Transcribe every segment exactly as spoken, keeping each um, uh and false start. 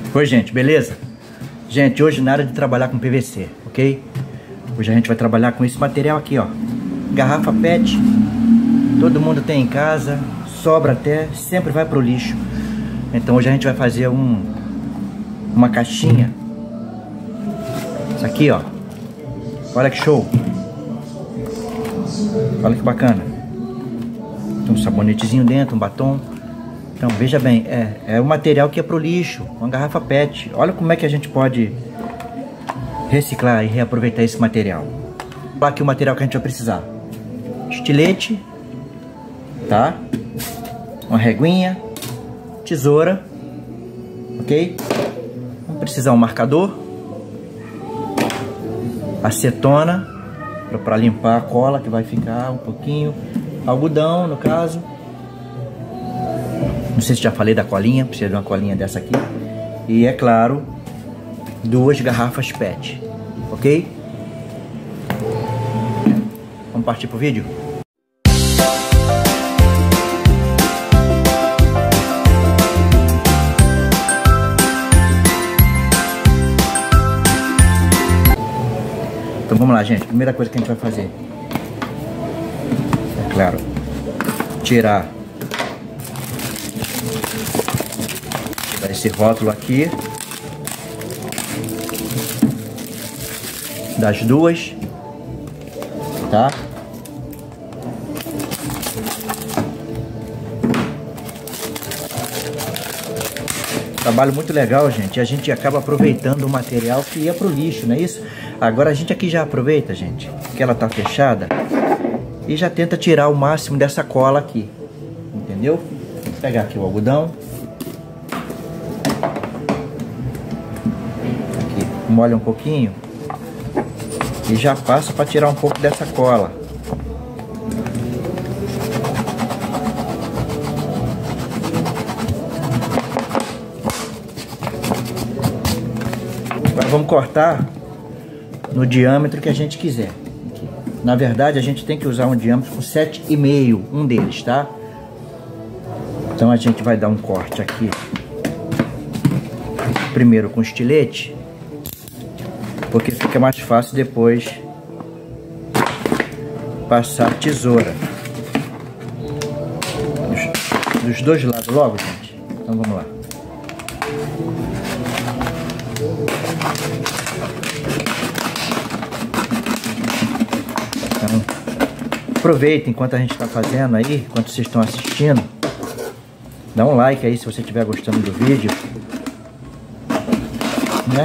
Oi, gente, beleza? Gente, hoje nada de trabalhar com P V C, ok? Hoje a gente vai trabalhar com esse material aqui, ó. Garrafa pet. Todo mundo tem em casa, sobra até, sempre vai pro lixo. Então hoje a gente vai fazer um, uma caixinha. Isso aqui, ó. Olha que show. Olha que bacana. Tem um sabonetezinho dentro, um batom. Então veja bem, é, é um material que é pro lixo, uma garrafa pet. Olha como é que a gente pode reciclar e reaproveitar esse material. Olha aqui o material que a gente vai precisar: estilete, tá? Uma reguinha, tesoura, ok? Vamos precisar um marcador, acetona para limpar a cola que vai ficar um pouquinho, algodão no caso. Não sei se já falei da colinha, precisa de uma colinha dessa aqui. E é claro, duas garrafas pet, ok? Vamos partir pro vídeo? Então vamos lá, gente. Primeira coisa que a gente vai fazer, é claro, tirar esse rótulo aqui das duas, tá? Trabalho muito legal, gente. A gente acaba aproveitando o material que ia pro lixo, não é isso? Agora a gente aqui já aproveita, gente, que ela tá fechada, e já tenta tirar o máximo dessa cola aqui, entendeu? Vou pegar aqui o algodão. Molha um pouquinho e já passa para tirar um pouco dessa cola. Agora vamos cortar no diâmetro que a gente quiser. Na verdade, a gente tem que usar um diâmetro com sete e meio, um deles, tá? Então a gente vai dar um corte aqui primeiro com estilete, porque fica mais fácil depois passar a tesoura dos, dos dois lados logo, gente. Então vamos lá. Então, aproveita enquanto a gente está fazendo aí, enquanto vocês estão assistindo, dá um like aí se você estiver gostando do vídeo, né?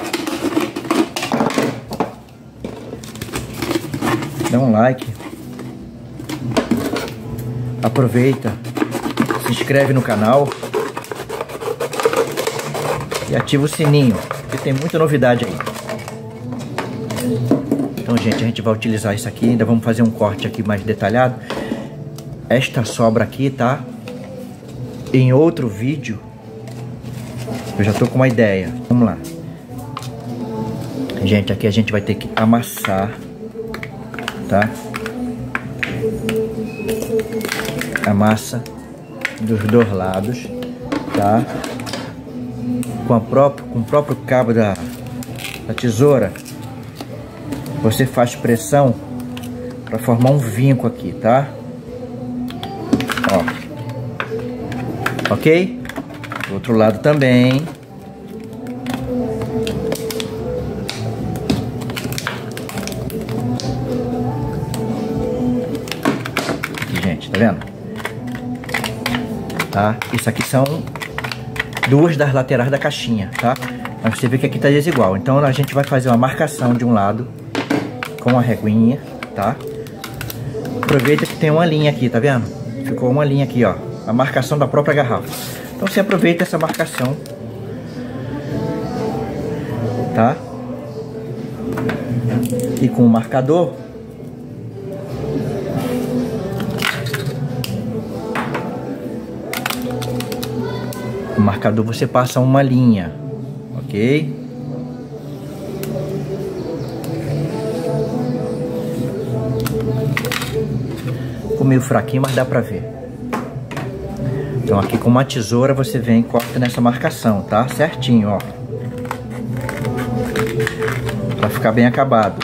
Dá um like, aproveita, se inscreve no canal e ativa o sininho, porque tem muita novidade aí. Então, gente, a gente vai utilizar isso aqui, ainda vamos fazer um corte aqui mais detalhado. Esta sobra aqui, tá? Em outro vídeo, eu já tô com uma ideia. Vamos lá. Gente, aqui a gente vai ter que amassar, tá? A massa dos dois lados, tá? Com, a próprio, com o próprio cabo da, da tesoura, você faz pressão para formar um vinco aqui, tá? Ó. Ok? Do outro lado também. Tá vendo? Tá? Isso aqui são duas das laterais da caixinha, tá? Mas você vê que aqui tá desigual. Então a gente vai fazer uma marcação de um lado com a reguinha, tá? Aproveita que tem uma linha aqui, tá vendo? Ficou uma linha aqui, ó. A marcação da própria garrafa. Então você aproveita essa marcação, tá? E com o marcador, o marcador você passa uma linha, ok? Ficou meio fraquinho, mas dá pra ver. Então aqui com uma tesoura você vem e corta nessa marcação, tá? Certinho, ó. Pra ficar bem acabado.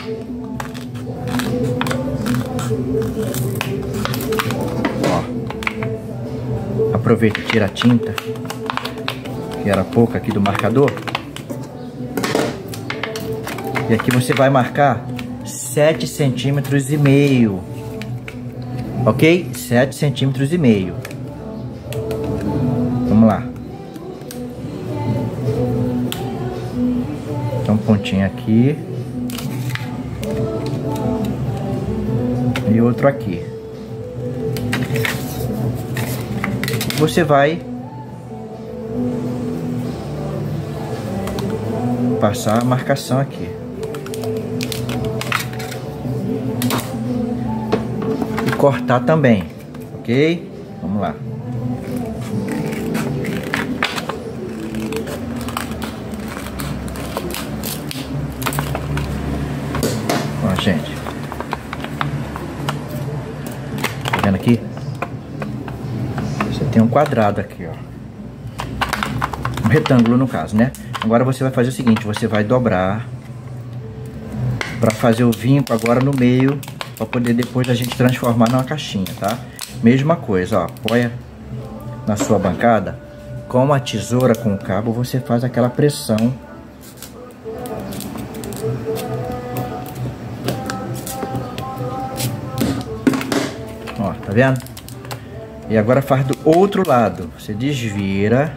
Ó. Aproveita e tira a tinta, que era pouca aqui do marcador. E aqui você vai marcar sete centímetros e meio. Ok? sete centímetros e meio. Vamos lá. Então, um pontinho aqui. E outro aqui. Você vai passar a marcação aqui. E cortar também. Ok? Vamos lá. Ó, gente. Tá vendo aqui? Você tem um quadrado aqui, ó. Um retângulo no caso, né? Agora você vai fazer o seguinte, você vai dobrar para fazer o vinco agora no meio, para poder depois a gente transformar numa caixinha, tá? Mesma coisa, ó, apoia na sua bancada, com a tesoura com o cabo você faz aquela pressão. Ó, tá vendo? E agora faz do outro lado, você desvira,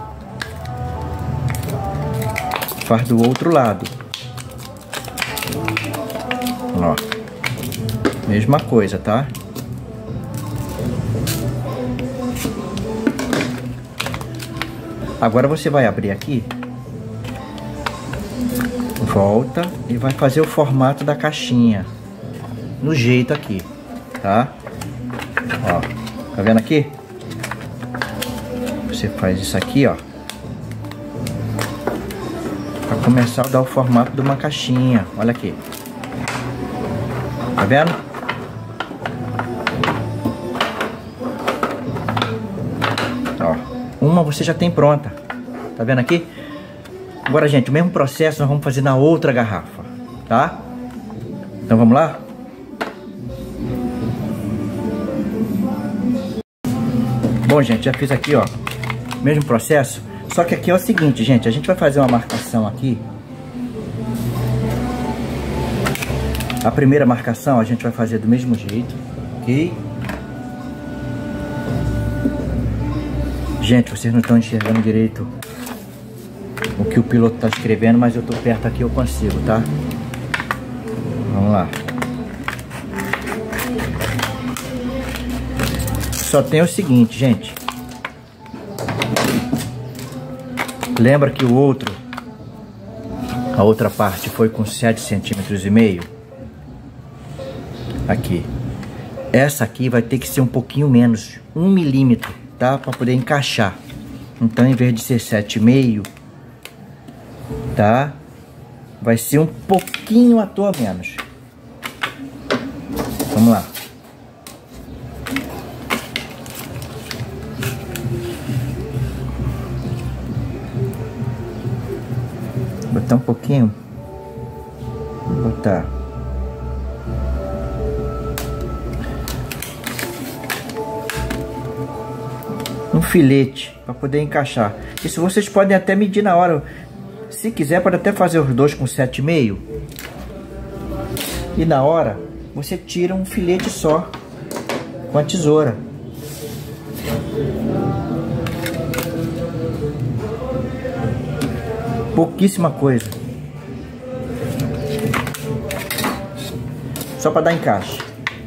faz do outro lado. Ó, mesma coisa, tá? Agora você vai abrir aqui, volta e vai fazer o formato da caixinha no jeito aqui, tá? Ó, tá vendo aqui? Você faz isso aqui, ó, para começar a dar o formato de uma caixinha. Olha aqui, tá vendo? Ó, uma você já tem pronta, tá vendo aqui? Agora, gente, o mesmo processo nós vamos fazer na outra garrafa, tá? Então vamos lá? Bom, gente, já fiz aqui, ó, mesmo processo, só que aqui é o seguinte, gente, a gente vai fazer uma marcação aqui. A primeira marcação a gente vai fazer do mesmo jeito, ok? Gente, vocês não estão enxergando direito o que o piloto está escrevendo, mas eu tô perto aqui, eu consigo, tá? Vamos lá. Só tem o seguinte, gente. Lembra que o outro, a outra parte foi com sete centímetros e meio? Aqui. Essa aqui vai ter que ser um pouquinho menos, um milímetro, tá? Para poder encaixar. Então, em vez de ser sete e meio, tá? Vai ser um pouquinho à toa menos. Vamos lá. Botar um pouquinho. Vou botar. Um filete para poder encaixar. Isso vocês podem até medir na hora. Se quiser, pode até fazer os dois com sete e meio. E na hora, você tira um filete só com a tesoura. Pouquíssima coisa. Só para dar encaixe.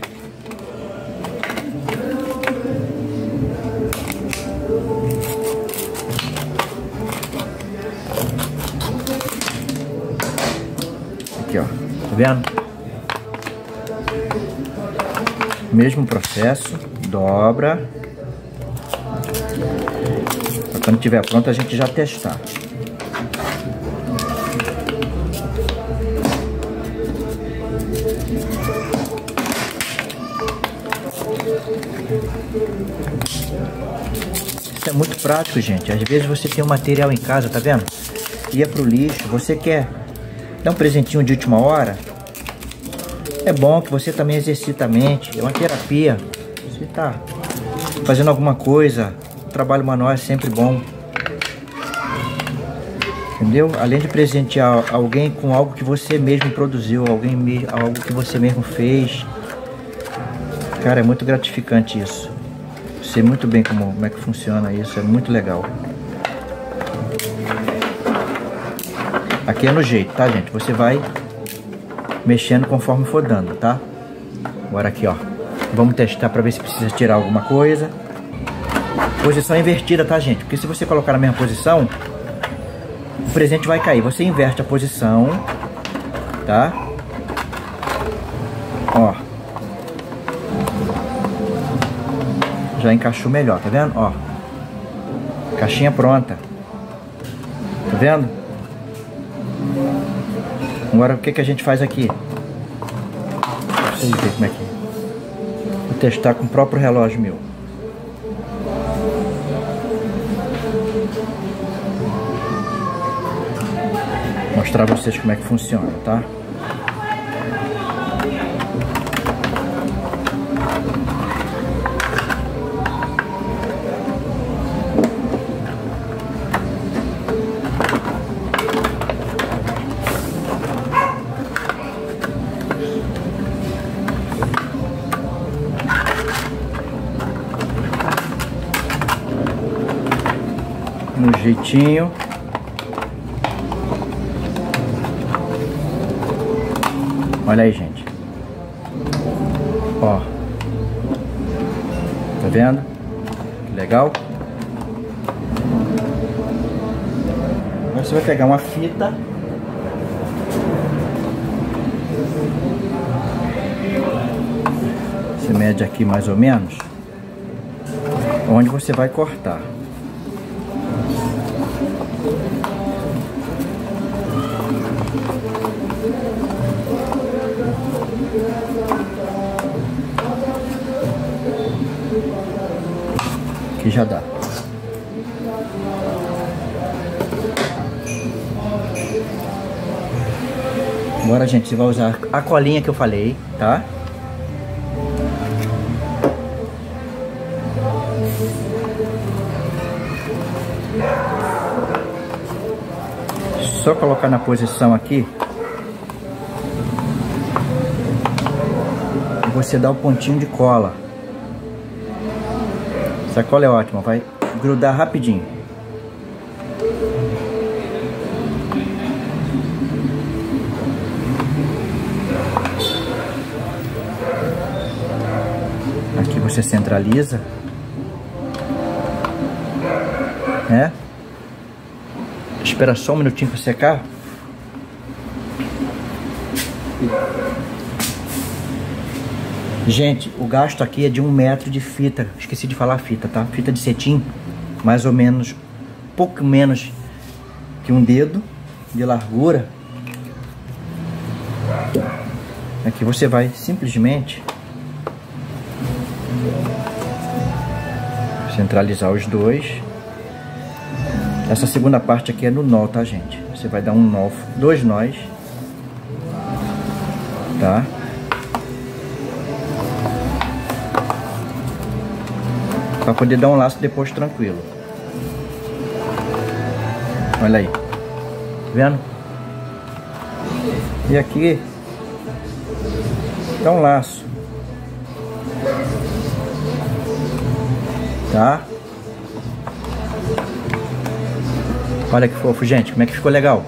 Aqui, ó. Tá vendo? Mesmo processo. Dobra. Pra quando tiver pronto a gente já testar. Isso é muito prático, gente. Às vezes você tem um material em casa, tá vendo? Ia pro lixo, você quer dar um presentinho de última hora. É bom que você também exercita a mente, é uma terapia. Você tá fazendo alguma coisa, o trabalho manual é sempre bom. Entendeu? Além de presentear alguém com algo que você mesmo produziu, alguém me, algo que você mesmo fez. Cara, é muito gratificante isso. Sei muito bem como, como é que funciona isso, é muito legal. Aqui é no jeito, tá, gente? Você vai mexendo conforme for dando, tá? Agora aqui, ó. Vamos testar pra ver se precisa tirar alguma coisa. Posição invertida, tá, gente? Porque se você colocar na mesma posição, o presente vai cair. Você inverte a posição, tá? Ó. Já encaixou melhor, tá vendo? Ó. Caixinha pronta. Tá vendo? Agora o que que a gente faz aqui? Pra vocês verem como é que é. Vou testar com o próprio relógio meu. Mostrar pra vocês como é que funciona, tá? No jeitinho. Olha aí, gente. Ó. Tá vendo? Que legal. Agora você vai pegar uma fita. Você mede aqui mais ou menos onde você vai cortar. Aqui já dá. Agora, gente, você vai usar a colinha que eu falei, tá? Só colocar na posição aqui. E você dá o pontinho de cola. Essa cola é ótima, vai grudar rapidinho. Aqui você centraliza, né? Espera só um minutinho para secar. Gente, o gasto aqui é de um metro de fita. Esqueci de falar fita, tá? Fita de cetim, mais ou menos, pouco menos que um dedo de largura. Aqui você vai simplesmente centralizar os dois. Essa segunda parte aqui é no nó, tá, gente? Você vai dar um nó, dois nós, tá? Pra poder dar um laço depois tranquilo. Olha aí. Tá vendo? E aqui dá um laço. Tá? Olha que fofo, gente. Como é que ficou legal?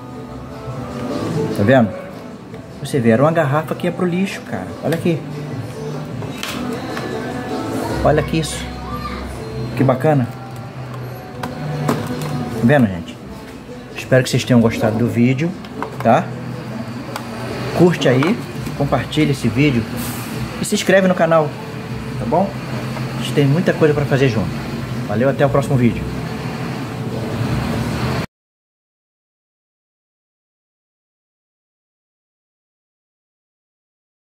Tá vendo? Você vê, era uma garrafa que ia pro lixo, cara. Olha aqui. Olha aqui isso. Que bacana. Tá vendo, gente? Espero que vocês tenham gostado do vídeo, tá? Curte aí, compartilha esse vídeo e se inscreve no canal, tá bom? A gente tem muita coisa para fazer junto. Valeu, até o próximo vídeo.